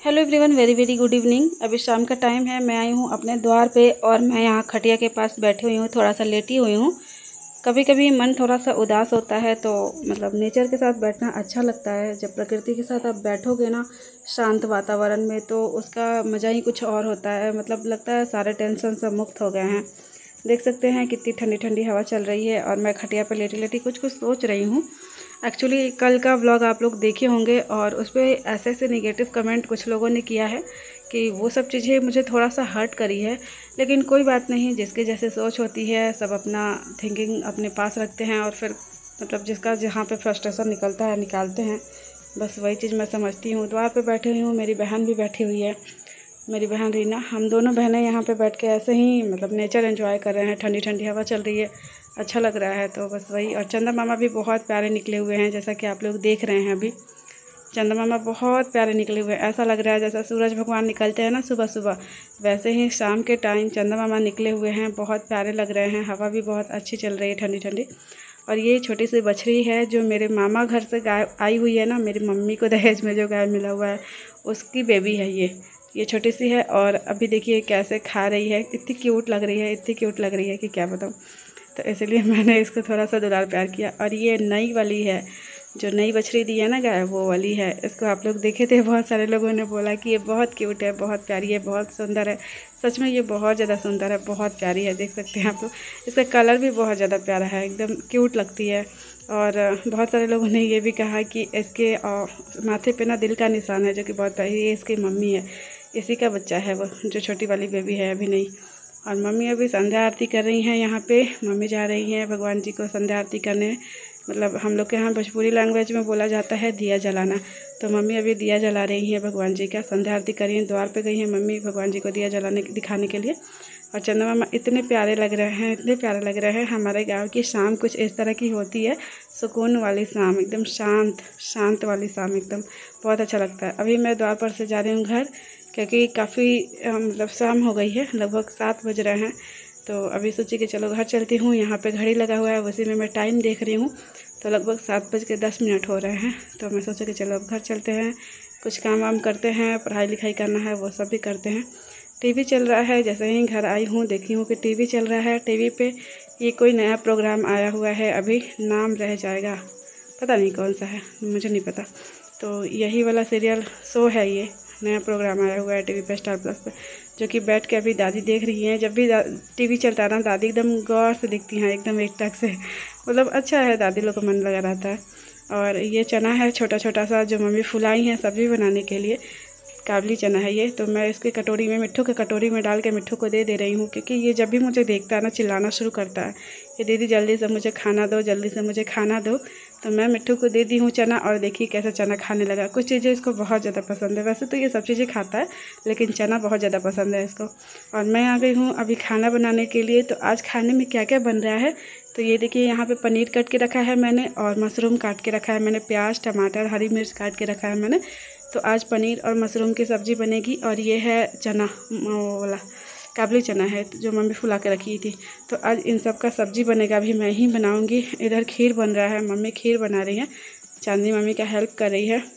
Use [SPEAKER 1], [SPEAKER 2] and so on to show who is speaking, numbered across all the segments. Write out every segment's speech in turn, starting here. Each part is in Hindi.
[SPEAKER 1] Hello everyone, very very good evening. अभी शाम का टाइम है। मैं आई हूँ अपने द्वार पे और मैं यहाँ खटिया के पास बैठी हुई हूँ, थोड़ा सा लेटी हुई हूँ। कभी कभी मन थोड़ा सा उदास होता है तो मतलब नेचर के साथ बैठना अच्छा लगता है। जब प्रकृति के साथ आप बैठोगे ना शांत वातावरण में, तो उसका मज़ा ही कुछ और होता है। मतलब लगता है सारे टेंशन सब मुक्त हो गए हैं। देख सकते हैं कितनी ठंडी ठंडी हवा चल रही है और मैं खटिया पर लेटी लेटी कुछ कुछ सोच रही हूँ। एक्चुअली कल का व्लॉग आप लोग देखे होंगे और उस पर ऐसे ऐसे नेगेटिव कमेंट कुछ लोगों ने किया है कि वो सब चीज़ें मुझे थोड़ा सा हर्ट करी है। लेकिन कोई बात नहीं, जिसके जैसे सोच होती है, सब अपना थिंकिंग अपने पास रखते हैं और फिर मतलब जिसका जहाँ पे फ्रस्ट्रेशन निकलता है निकालते हैं। बस वही चीज़ मैं समझती हूँ। द्वार पे बैठी हुई हूँ, मेरी बहन भी बैठी हुई है, मेरी बहन रीना। हम दोनों बहनें यहाँ पे बैठ के ऐसे ही मतलब नेचर एंजॉय कर रहे हैं। ठंडी ठंडी हवा चल रही है, अच्छा लग रहा है। तो बस वही। और चंदा मामा भी बहुत प्यारे निकले हुए हैं, जैसा कि आप लोग देख रहे हैं। अभी चंदा मामा बहुत प्यारे निकले हुए हैं। ऐसा लग रहा है जैसा सूरज भगवान निकलते हैं ना सुबह सुबह, वैसे ही शाम के टाइम चंदा मामा निकले हुए हैं। बहुत प्यारे लग रहे हैं। हवा भी बहुत अच्छी चल रही है, ठंडी ठंडी। और ये छोटी सी बछड़ी है जो मेरे मामा घर से गाय आई हुई है ना, मेरी मम्मी को दहेज में जो गाय मिला हुआ है उसकी बेबी है ये छोटी सी है। और अभी देखिए कैसे खा रही है, इतनी क्यूट लग रही है, इतनी क्यूट लग रही है कि क्या बताऊँ। तो इसलिए मैंने इसको थोड़ा सा दुलार प्यार किया। और ये नई वाली है, जो नई बछड़ी दी है ना गाय, वो वाली है। इसको आप लोग देखे थे, बहुत सारे लोगों ने बोला कि ये बहुत क्यूट है, बहुत प्यारी है, बहुत सुंदर है। सच में ये बहुत ज़्यादा सुंदर है, बहुत प्यारी है। देख सकते हैं आप लोग, इसका कलर भी बहुत ज़्यादा प्यारा है, एकदम क्यूट लगती है। और बहुत सारे लोगों ने ये भी कहा कि इसके माथे पे ना दिल का निशान है, जो कि बहुत प्यारी। ये इसकी मम्मी है, इसी का बच्चा है वो, जो छोटी वाली बेबी है अभी नहीं। और मम्मी अभी संध्या आरती कर रही हैं। यहाँ पे मम्मी जा रही हैं भगवान जी को संध्या आरती करने। मतलब हम लोग के यहाँ भोजपुरी लैंग्वेज में बोला जाता है दिया जलाना। तो मम्मी अभी दिया जला रही हैं भगवान जी का, संध्या आरती कर रही हैं। द्वार पे गई हैं मम्मी भगवान जी को दिया जलाने दिखाने के लिए। और चंदा मामा इतने प्यारे लग रहे हैं, इतने प्यारे लग रहे हैं। हमारे गाँव की शाम कुछ इस तरह की होती है, सुकून वाली शाम, एकदम शांत शांत वाली शाम, एकदम बहुत अच्छा लगता है। अभी मैं द्वार पर से जा रही हूँ घर, क्योंकि काफ़ी मतलब शाम हो गई है, लगभग 7 बज रहे हैं। तो अभी सोची कि चलो घर चलती हूँ। यहाँ पे घड़ी लगा हुआ है, उसी में मैं टाइम देख रही हूँ। तो लगभग 7:10 हो रहे हैं। तो मैं सोचा कि चलो अब घर चलते हैं, कुछ काम वाम करते हैं, पढ़ाई लिखाई करना है वो सब भी करते हैं। टीवी चल रहा है, जैसे ही घर आई हूँ देखी हूँ कि टीवी चल रहा है। टीवी पे ये कोई नया प्रोग्राम आया हुआ है, अभी नाम रह जाएगा, पता नहीं कौन सा है, मुझे नहीं पता। तो यही वाला सीरियल शो है, ये नया प्रोग्राम आया हुआ है टीवी पे, स्टार प्लस पे, जो कि बैठ के अभी दादी देख रही हैं। जब भी टीवी चलता है ना, दादी एकदम गौर से दिखती हैं, एकदम एकटक से। मतलब अच्छा है, दादी लोग का मन लगा रहता है। और ये चना है छोटा छोटा सा, जो मम्मी फुलाई हैं सब्ज़ी बनाने के लिए। काबली चना है ये। तो मैं इसके कटोरी में, मिट्ठू के कटोरी में डाल के मिट्ठू को दे रही हूँ, क्योंकि ये जब भी मुझे देखता है ना चिल्लाना शुरू करता है कि दीदी जल्दी से मुझे खाना दो, जल्दी से मुझे खाना दो। तो मैं मिट्ठू को दे दी हूँ चना, और देखिए कैसे चना खाने लगा। कुछ चीज़ें इसको बहुत ज़्यादा पसंद है, वैसे तो ये सब चीज़ें खाता है, लेकिन चना बहुत ज़्यादा पसंद है इसको। और मैं आ गई हूँ अभी खाना बनाने के लिए। तो आज खाने में क्या क्या बन रहा है, तो ये देखिए यहाँ पे पनीर कट के रखा है मैंने, और मशरूम काट के रखा है मैंने, प्याज टमाटर हरी मिर्च काट के रखा है मैंने। तो आज पनीर और मशरूम की सब्ज़ी बनेगी। और ये है चना, वो वाला काबली चना है जो मम्मी फुला के रखी थी। तो आज इन सब का सब्ज़ी बनेगा, भी मैं ही बनाऊंगी। इधर खीर बन रहा है, मम्मी खीर बना रही है, चांदनी मम्मी का हेल्प कर रही है।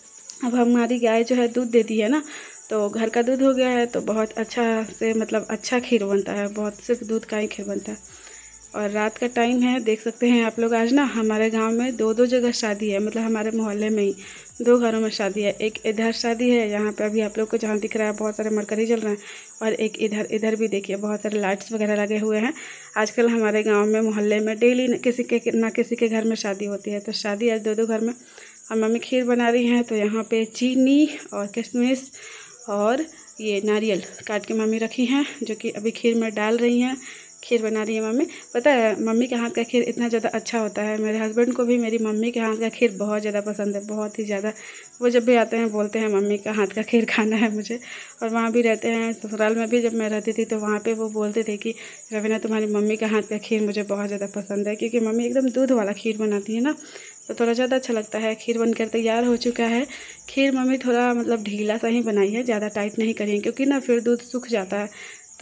[SPEAKER 1] अब हमारी गाय जो है दूध देती है ना, तो घर का दूध हो गया है, तो बहुत अच्छा से मतलब अच्छा खीर बनता है, बहुत सिर्फ दूध का ही खीर बनता है। और रात का टाइम है, देख सकते हैं आप लोग। आज ना हमारे गांव में दो जगह शादी है, मतलब हमारे मोहल्ले में ही 2 घरों में शादी है। एक इधर शादी है, यहाँ पे अभी आप लोग को जहाँ दिख रहा है बहुत सारे मरकरी जल रहे हैं। और एक इधर भी देखिए बहुत सारे लाइट्स वगैरह लगे हुए हैं। आजकल हमारे गाँव में मोहल्ले में डेली किसी के घर में शादी होती है। तो शादी आज 2 घर में। और मम्मी खीर बना रही हैं, तो यहाँ पर चीनी और किशमिश और ये नारियल काट के मम्मी रखी हैं, जो कि अभी खीर में डाल रही हैं। खीर बना रही है मम्मी। पता है मम्मी के हाथ का खीर इतना ज़्यादा अच्छा होता है, मेरे हस्बैंड को भी मेरी मम्मी के हाथ का खीर बहुत ज़्यादा पसंद है, बहुत ही ज़्यादा। वो जब भी आते हैं बोलते हैं मम्मी का हाथ का खीर खाना है मुझे। और वहाँ भी रहते हैं, ससुराल में भी जब मैं रहती थी, तो वहाँ पे वो बोलते थे कि रवीना तुम्हारी मम्मी का हाथ का खीर मुझे बहुत ज़्यादा पसंद है, क्योंकि मम्मी एकदम दूध वाला खीर बनाती है ना, तो थोड़ा ज़्यादा अच्छा लगता है। खीर बनकर तैयार हो चुका है। खीर मम्मी थोड़ा मतलब ढीला सा ही बनाई है, ज़्यादा टाइट नहीं करी है, क्योंकि ना फिर दूध सूख जाता है,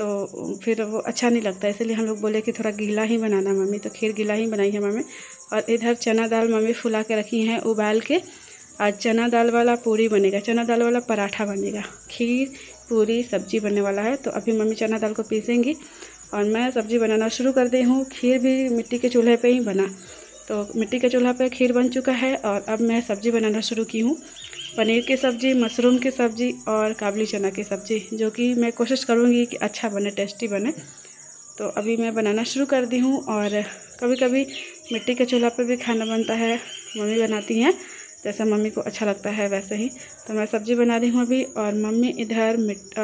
[SPEAKER 1] तो फिर वो अच्छा नहीं लगता। इसलिए हम लोग बोले कि थोड़ा गीला ही बनाना मम्मी, तो खीर गीला ही बनाई है मम्मी। और इधर चना दाल मम्मी फुला के रखी हैं उबाल के, आज चना दाल वाला पूरी बनेगा, चना दाल वाला पराठा बनेगा, खीर पूरी सब्जी बनने वाला है। तो अभी मम्मी चना दाल को पीसेंगी और मैं सब्ज़ी बनाना शुरू कर दी हूँ। खीर भी मिट्टी के चूल्हे पे ही बना, तो मिट्टी के चूल्हा पे खीर बन चुका है और अब मैं सब्ज़ी बनाना शुरू की हूँ। पनीर की सब्ज़ी, मशरूम की सब्ज़ी और काबुली चना की सब्ज़ी, जो कि मैं कोशिश करूँगी कि अच्छा बने, टेस्टी बने। तो अभी मैं बनाना शुरू कर दी हूँ। और कभी कभी मिट्टी के चूल्हा पे भी खाना बनता है, मम्मी बनाती हैं, जैसा मम्मी को अच्छा लगता है वैसे ही। तो मैं सब्ज़ी बना रही हूँ अभी, और मम्मी इधर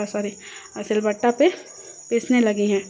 [SPEAKER 1] सिलबट्टा पे पीसने लगी हैं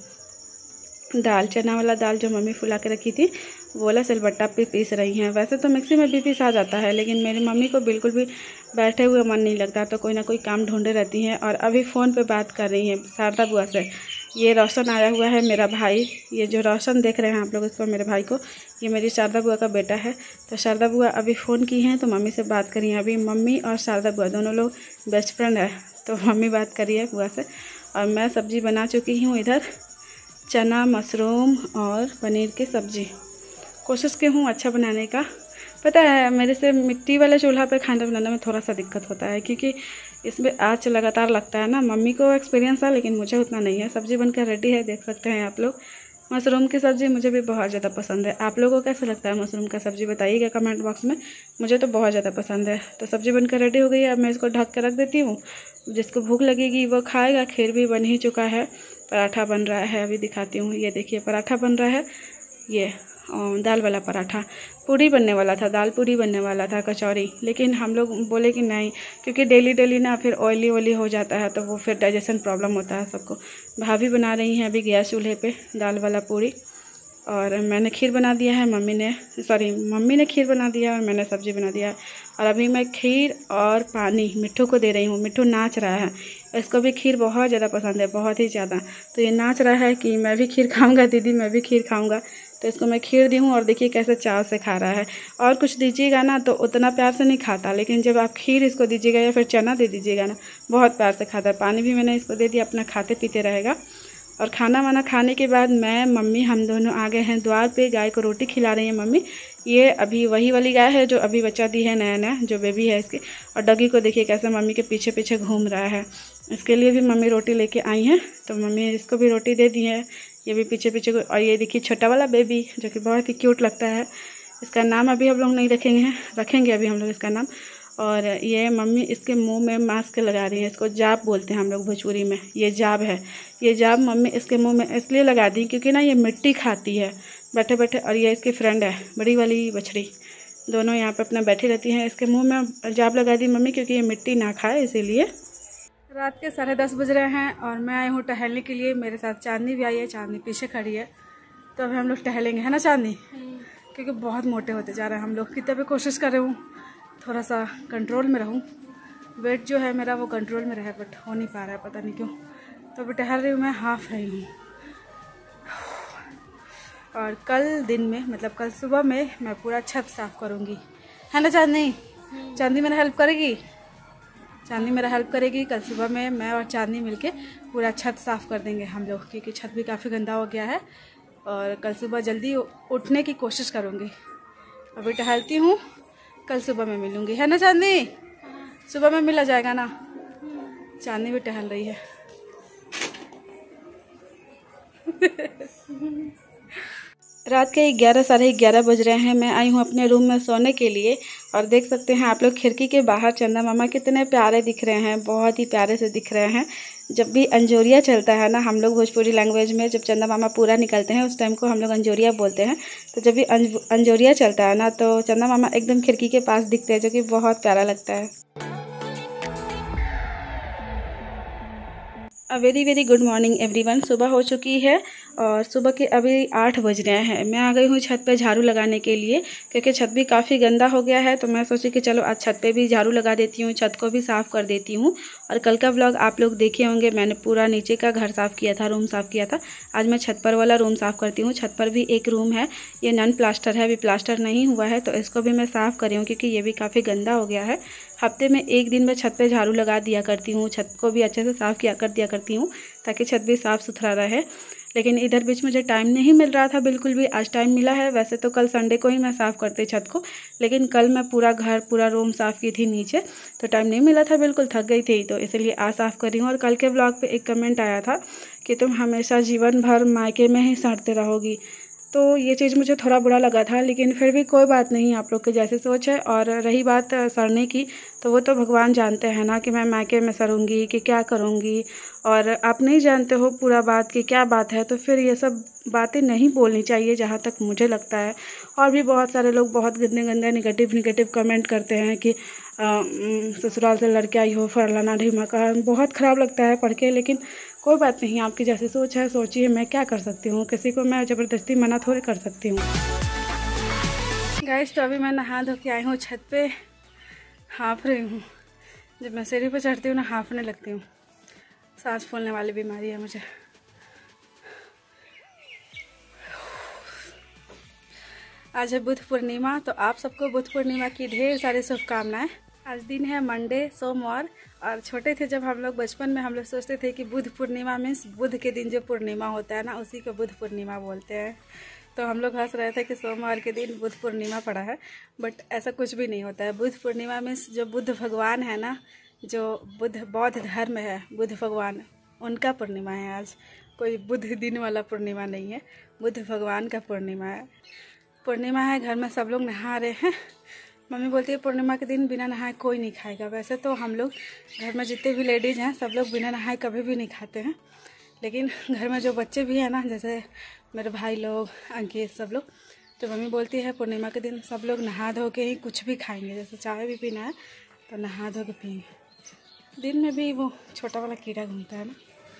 [SPEAKER 1] दाल। चना वाला दाल जो मम्मी फुला के रखी थी वो वाला सिलबट्टा पे पीस रही हैं। वैसे तो मिक्सी में भी पीस आ जाता है, लेकिन मेरी मम्मी को बिल्कुल भी बैठे हुए मन नहीं लगता, तो कोई ना कोई काम ढूंढे रहती हैं। और अभी फ़ोन पे बात कर रही हैं शारदा बुआ से। ये रोशन आया हुआ है मेरा भाई, ये जो रोशन देख रहे हैं आप लोग इसको, मेरे भाई को, ये मेरी शारदा बुआ का बेटा है। तो शारदा बुआ अभी फ़ोन की हैं तो मम्मी से बात करी हैं। अभी मम्मी और शारदा बुआ दोनों लोग बेस्ट फ्रेंड है, तो मम्मी बात करी है बुआ से। और मैं सब्ज़ी बना चुकी हूँ इधर, चना, मशरूम और पनीर की सब्ज़ी। कोशिश की हूँ अच्छा बनाने का। पता है मेरे से मिट्टी वाले चूल्हा पे खाना बनाने में थोड़ा सा दिक्कत होता है, क्योंकि इसमें आँच लगातार लगता है ना। मम्मी को एक्सपीरियंस है लेकिन मुझे उतना नहीं है। सब्ज़ी बनकर रेडी है, देख सकते हैं आप लोग। मशरूम की सब्ज़ी मुझे भी बहुत ज़्यादा पसंद है। आप लोगों को कैसा लगता है मशरूम का सब्ज़ी, बताइएगा कमेंट बॉक्स में। मुझे तो बहुत ज़्यादा पसंद है। तो सब्ज़ी बनकर रेडी हो गई है, अब मैं इसको ढक के रख देती हूँ। जिसको भूख लगेगी वो खाएगा। खीर भी बन ही चुका है, पराठा बन रहा है, अभी दिखाती हूँ। ये देखिए पराठा बन रहा है, ये दाल वाला पराठा। पूरी बनने वाला था, दाल पूरी बनने वाला था, कचौरी, लेकिन हम लोग बोले कि नहीं, क्योंकि डेली डेली ना फिर ऑयली हो जाता है, तो वो फिर डाइजेशन प्रॉब्लम होता है सबको। भाभी बना रही हैं अभी गैस चूल्हे पे दाल वाला पूरी, और मैंने खीर बना दिया है, मम्मी ने खीर बना दिया और मैंने सब्ज़ी बना दिया है। और अभी मैं खीर और पानी मिट्ठू को दे रही हूँ। मिट्ठू नाच रहा है, इसको भी खीर बहुत ज़्यादा पसंद है, बहुत ही ज़्यादा। तो ये नाच रहा है कि मैं भी खीर खाऊंगा दीदी, मैं भी खीर खाऊंगा। तो इसको मैं खीर दी हूँ और देखिए कैसे चाव से खा रहा है। और कुछ दीजिएगा ना तो उतना प्यार से नहीं खाता, लेकिन जब आप खीर इसको दीजिएगा या फिर चना दे दीजिएगा ना, बहुत प्यार से खाता है। पानी भी मैंने इसको दे दिया, अपना खाते पीते रहेगा। और खाना वाना खाने के बाद मैं, मम्मी, हम दोनों आ गए हैं द्वार पे। गाय को रोटी खिला रही है मम्मी। ये अभी वही वाली गाय है जो अभी बच्चा दी है, नया नया जो बेबी है इसकी। और डगी को देखिए कैसे मम्मी के पीछे पीछे घूम रहा है। इसके लिए भी मम्मी रोटी लेके आई हैं, तो मम्मी इसको भी रोटी दे दी है, ये भी पीछे पीछे। और ये देखिए छोटा वाला बेबी जो कि बहुत ही क्यूट लगता है। इसका नाम अभी हम लोग नहीं रखेंगे अभी हम लोग इसका नाम। और ये मम्मी इसके मुंह में मास्क लगा रही है, इसको जाब बोलते हैं हम लोग भोजपुरी में। ये जाब है, ये जाब मम्मी इसके मुंह में इसलिए लगा दी क्योंकि ना ये मिट्टी खाती है बैठे बैठे। और ये इसकी फ्रेंड है, बड़ी वाली बछड़ी, दोनों यहाँ पे अपना बैठी रहती हैं। इसके मुंह में जाब लगा दी मम्मी क्योंकि ये मिट्टी ना खाए, इसीलिए। रात के 10:30 बज रहे हैं और मैं आई हूँ टहलने के लिए। मेरे साथ चांदनी भी आई है, चांदनी पीछे खड़ी है। तो अभी हम लोग टहलेंगे, है ना चांदनी? क्योंकि बहुत मोटे होते जा रहे हैं हम लोग। कितना भी कोशिश कर रही हूँ थोड़ा सा कंट्रोल में रहूँ, वेट जो है मेरा वो कंट्रोल में रहे, बट हो नहीं पा रहा है, पता नहीं क्यों। तो अभी टहल रही हूँ, मैं हाफ रही हूँ। और कल दिन में, मतलब कल सुबह में मैं पूरा छत साफ़ करूँगी, है ना चांदनी? चांदनी मेरा हेल्प करेगी, चांदनी मेरा हेल्प करेगी। कल सुबह में मैं और चांदनी मिलके पूरा छत साफ़ कर देंगे हम लोग, क्योंकि छत भी काफ़ी गंदा हो गया है। और कल सुबह जल्दी उठने की कोशिश करूँगी। अभी टहलती हूँ, कल सुबह में मिलूँगी, है ना चांदनी? सुबह में मिला जाएगा ना? चांदनी भी टहल रही है। रात के 11, साढ़े 11 बज रहे हैं। मैं आई हूँ अपने रूम में सोने के लिए। और देख सकते हैं आप लोग खिड़की के बाहर चंदा मामा कितने प्यारे दिख रहे हैं, बहुत ही प्यारे से दिख रहे हैं। जब भी अंजोरिया चलता है ना, हम लोग भोजपुरी लैंग्वेज में जब चंदा मामा पूरा निकलते हैं उस टाइम को हम लोग अंजोरिया बोलते हैं। तो जब भी अंजोरिया चलता है ना तो चंदा मामा एकदम खिड़की के पास दिखते हैं, जो कि बहुत प्यारा लगता है। Very very good morning everyone. सुबह हो चुकी है और सुबह के अभी 8 बज रहे हैं। मैं आ गई हूँ छत पे झाड़ू लगाने के लिए, क्योंकि छत भी काफ़ी गंदा हो गया है। तो मैं सोची कि चलो आज छत पे भी झाड़ू लगा देती हूँ, छत को भी साफ़ कर देती हूँ। और कल का व्लॉग आप लोग देखे होंगे, मैंने पूरा नीचे का घर साफ़ किया था, रूम साफ़ किया था। आज मैं छत पर वाला रूम साफ़ करती हूँ। छत पर भी एक रूम है, ये नॉन प्लास्टर है, अभी प्लास्टर नहीं हुआ है, तो इसको भी मैं साफ़ कर रही हूँ क्योंकि ये भी काफ़ी गंदा हो गया है। हफ्ते में एक दिन मैं छत पे झाड़ू लगा दिया करती हूँ, छत को भी अच्छे से साफ़ किया दिया करती हूँ ताकि छत भी साफ़ सुथरा रहे। लेकिन इधर बीच मुझे टाइम नहीं मिल रहा था बिल्कुल भी। आज टाइम मिला है। वैसे तो कल संडे को ही मैं साफ़ करती छत को, लेकिन कल मैं पूरा घर पूरा रूम साफ़ की थी नीचे, तो टाइम नहीं मिला था, बिल्कुल थक गई थी, तो इसलिए आज साफ़ कर रही हूँ। और कल के ब्लॉग पे एक कमेंट आया था कि तुम हमेशा जीवन भर मायके में ही सड़ते रहोगी, तो ये चीज़ मुझे थोड़ा बुरा लगा था, लेकिन फिर भी कोई बात नहीं, आप लोग की जैसी सोच है। और रही बात सड़ने की, तो वो तो भगवान जानते हैं ना कि मैं मायके में सड़ूंगी कि क्या करूंगी, और आप नहीं जानते हो पूरा बात की क्या बात है, तो फिर ये सब बातें नहीं बोलनी चाहिए जहाँ तक मुझे लगता है। और भी बहुत सारे लोग बहुत गंदे गंदे निगेटिव कमेंट करते हैं कि ससुराल से लड़के आई हो, फलाना ढिमाका, बहुत ख़राब लगता है पढ़ के। लेकिन कोई बात नहीं, आपकी जैसी सोच है सोचिए, मैं क्या कर सकती हूँ, किसी को मैं ज़बरदस्ती मना थोड़ी कर सकती हूँ। गाइस, तो अभी मैं नहा धो के आई हूँ छत पे, हाँफ रही हूँ। जब मैं सीढ़ी पे चढ़ती हूँ ना, हाँफने लगती हूँ। सांस फूलने वाली बीमारी है मुझे। आज है बुध पूर्णिमा, तो आप सबको बुध पूर्णिमा की ढेर सारी शुभकामनाएं। आज दिन है मंडे, सोमवार। और छोटे थे जब हम लोग, बचपन में हम लोग सोचते थे कि बुध पूर्णिमा मीन्स बुध के दिन जो पूर्णिमा होता है ना, उसी को बुध पूर्णिमा बोलते हैं। तो हम लोग हंस रहे थे कि सोमवार के दिन बुध पूर्णिमा पड़ा है, बट ऐसा कुछ भी नहीं होता है। बुध पूर्णिमा मीन्स जो बुद्ध भगवान है ना, जो बौद्ध धर्म है, बुद्ध भगवान, उनका पूर्णिमा है आज। कोई बुध दिन वाला पूर्णिमा नहीं है, बुद्ध भगवान का पूर्णिमा है। पूर्णिमा है, घर में सब लोग नहा रहे हैं। मम्मी बोलती है पूर्णिमा के दिन बिना नहाए कोई नहीं खाएगा। वैसे तो हम लोग घर में जितने भी लेडीज़ हैं सब लोग बिना नहाए कभी भी नहीं खाते हैं, लेकिन घर में जो बच्चे भी हैं ना, जैसे मेरे भाई लोग, अंकित, सब लोग, तो मम्मी बोलती है पूर्णिमा के दिन सब लोग नहा धो के ही कुछ भी खाएंगे। जैसे चाय भी पीना है तो नहा धो के पिएंगे। दिन में भी वो छोटा वाला कीड़ा घूमता है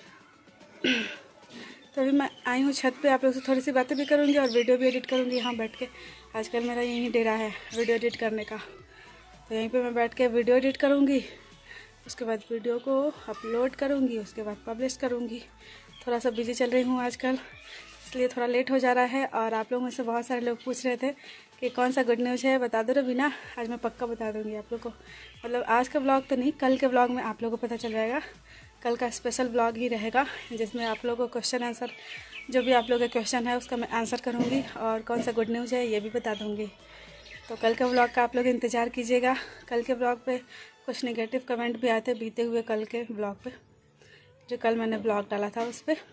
[SPEAKER 1] ना। तो अभी मैं आई हूँ छत पे, आप लोग से थोड़ी सी बातें भी करूँगी और वीडियो भी एडिट करूँगी यहाँ बैठ के। आजकल मेरा यही डेरा है वीडियो एडिट करने का, तो यहीं पे मैं बैठ के वीडियो एडिट करूँगी, उसके बाद वीडियो को अपलोड करूँगी, उसके बाद पब्लिश करूँगी। थोड़ा सा बिजी चल रही हूँ आजकल, इसलिए थोड़ा लेट हो जा रहा है। और आप लोगों में से बहुत सारे लोग पूछ रहे थे कि कौन सा गुड न्यूज़ है, बता दो रवीना। आज मैं पक्का बता दूँगी आप लोग को। मतलब आज का ब्लॉग तो नहीं, कल के ब्लॉग में आप लोगों को पता चल जाएगा। कल का स्पेशल ब्लॉग ही रहेगा, जिसमें आप लोगों को क्वेश्चन आंसर, जो भी आप लोगों का क्वेश्चन है उसका मैं आंसर करूँगी, और कौन सा गुड न्यूज़ है ये भी बता दूँगी। तो कल के ब्लॉग का आप लोग इंतज़ार कीजिएगा। कल के ब्लॉग पे कुछ नेगेटिव कमेंट भी आए थे बीते हुए कल के ब्लॉग पे, जो कल मैंने ब्लॉग डाला था उस पर।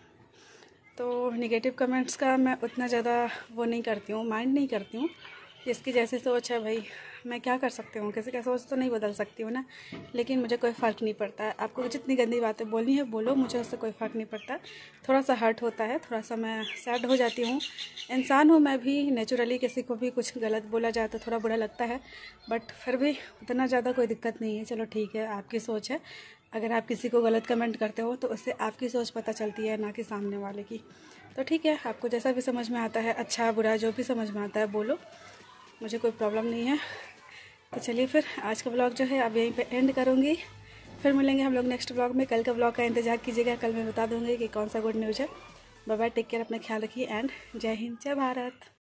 [SPEAKER 1] तो नेगेटिव कमेंट्स का मैं उतना ज़्यादा वो नहीं करती हूँ, माइंड नहीं करती हूँ। जिसकी जैसी सोच है भाई, मैं क्या कर सकती हूँ, किसी का सोच तो नहीं बदल सकती हूँ ना। लेकिन मुझे कोई फ़र्क नहीं पड़ता है, आपको जितनी गंदी बातें बोलनी है बोलो, मुझे उससे कोई फ़र्क नहीं पड़ता। थोड़ा सा हर्ट होता है, थोड़ा सा मैं सैड हो जाती हूँ। इंसान हूँ मैं भी, नेचुरली किसी को भी कुछ गलत बोला जाए तो थोड़ा बुरा लगता है, बट फिर भी उतना ज़्यादा कोई दिक्कत नहीं है। चलो ठीक है, आपकी सोच है। अगर आप किसी को गलत कमेंट करते हो तो उससे आपकी सोच पता चलती है, ना कि सामने वाले की। तो ठीक है, आपको जैसा भी समझ में आता है, अच्छा बुरा जो भी समझ में आता है बोलो, मुझे कोई प्रॉब्लम नहीं है। तो चलिए फिर आज का ब्लॉग जो है अब यहीं पे एंड करूँगी। फिर मिलेंगे हम लोग नेक्स्ट ब्लॉग में। कल का ब्लॉग का इंतज़ार कीजिएगा, कल मैं बता दूँगी कि कौन सा गुड न्यूज़ है। बाय बाय, टेक केयर, अपना ख्याल रखिए एंड जय हिंद, जय भारत।